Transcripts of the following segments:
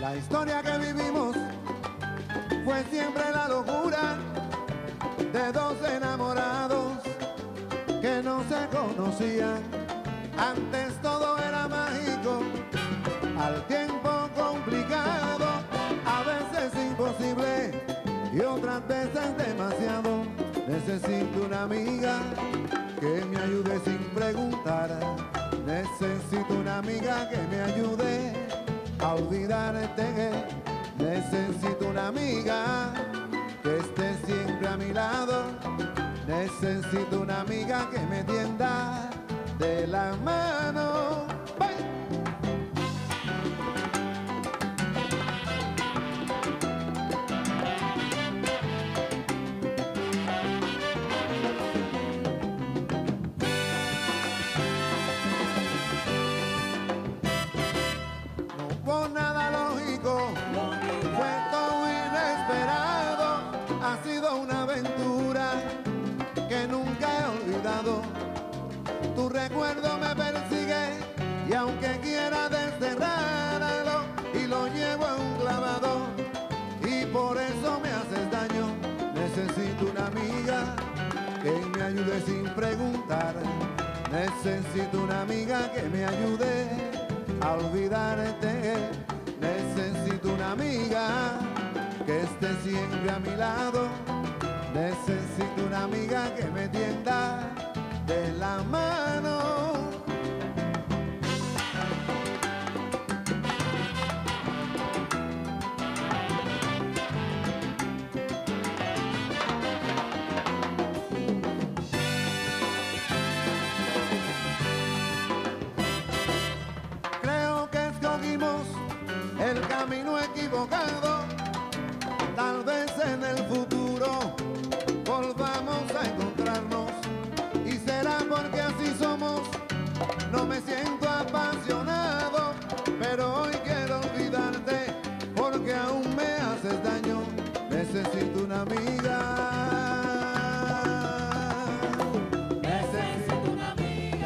La historia que vivimos fue siempre la locura de dos enamorados que no se conocían. Antes todo era mágico, al tiempo complicado, a veces imposible y otras veces demasiado. Necesito una amiga que me ayude sin preguntar. Necesito una amiga que me ayude a olvidarte. Necesito una amiga que esté siempre a mi lado. Necesito una amiga que me tienda de la mano. ¡Bye! No hubo nada lógico, fue todo inesperado. Ha sido una aventura que nunca he olvidado. Tu recuerdo me persigue y aunque quiera desterrarlo y lo llevo a un clavado y por eso me haces daño. Necesito una amiga que me ayude sin preguntar. Necesito una amiga que me ayude a olvidarte. Necesito una amiga que esté siempre a mi lado. Necesito una amiga que me tienda de la mano. Creo que escogimos el camino equivocado. Tal vez en el futuro volvamos a encontrarnos y será porque así somos. No me siento apasionado, pero hoy quiero olvidarte porque aún me haces daño. Necesito una amiga. Necesito una amiga.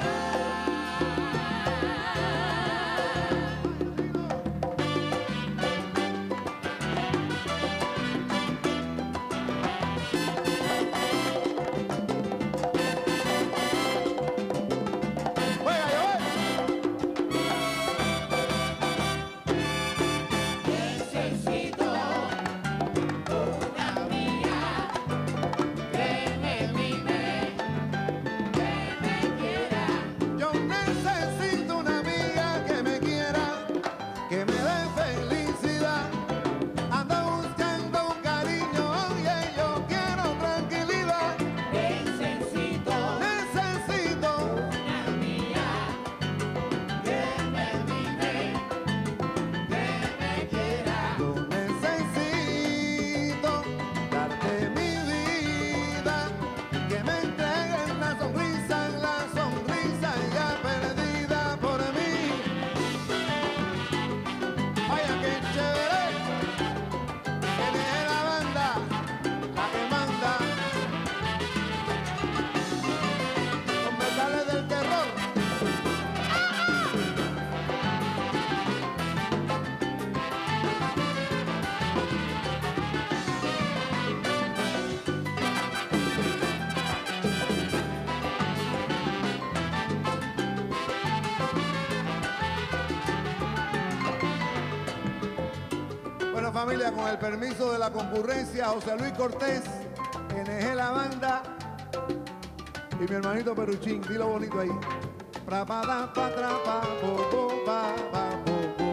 Familia, con el permiso de la concurrencia, José Luis Cortés, NG La Banda y mi hermanito Peruchín, dilo bonito ahí. Pra pa da pa tra pa po po pa pa po po.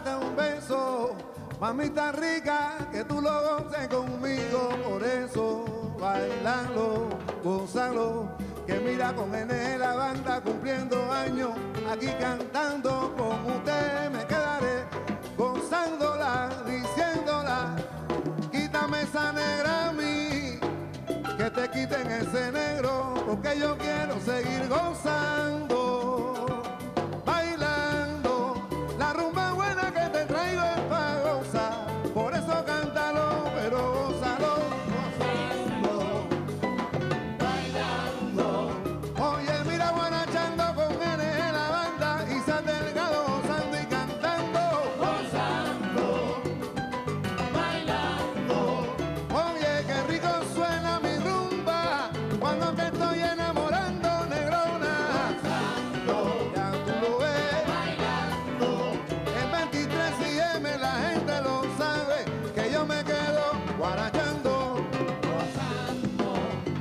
darte un beso, mamita rica, que tú lo goces conmigo, por eso bailalo, gózalo, que mira con N la banda cumpliendo años, aquí cantando con usted me quedaré, gozándola, diciéndola, quítame esa negra a mí, que te quiten ese negro, porque yo quiero seguir gozando, bailando, la rumba buena que te traigo es pa' gozar, por eso cántalo, pero gózalo, gozando, bailando. Oye, mira guarachando con N en la banda, y San Delgado gozando y cantando, gozando, bailando. Oye, qué rico suena mi rumba, cuando te estoy enamorando, negrona, gozando, ya tú lo ves, bailando. El 23 y M la gente lo sabe, que yo me quedo guarachando, gozando,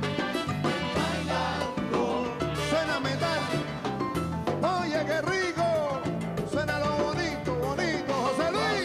bailando. Suena metal, oye qué rico, suena lo bonito, bonito, José Luis.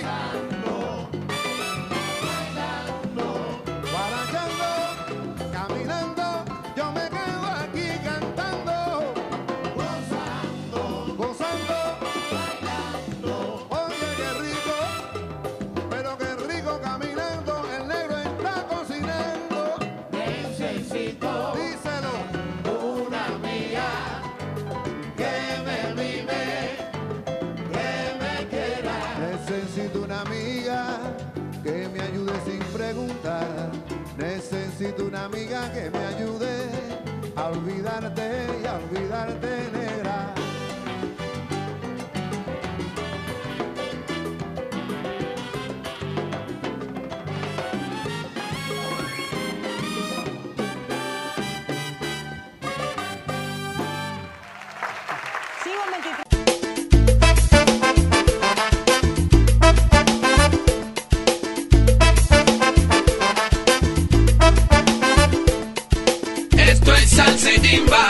Guarachando, caminando, yo me quedo aquí cantando, gozando, gozando, bailando. Oye qué rico, pero qué rico caminando, el negro está cocinando. Necesito, díselo, una amiga que me mime, que me quiera. Necesito una amiga que me ayude sin preguntar. Necesito una amiga que me ayude a olvidarte y a olvidarte, negra. Sigo en 23. Esto es salsa y timba.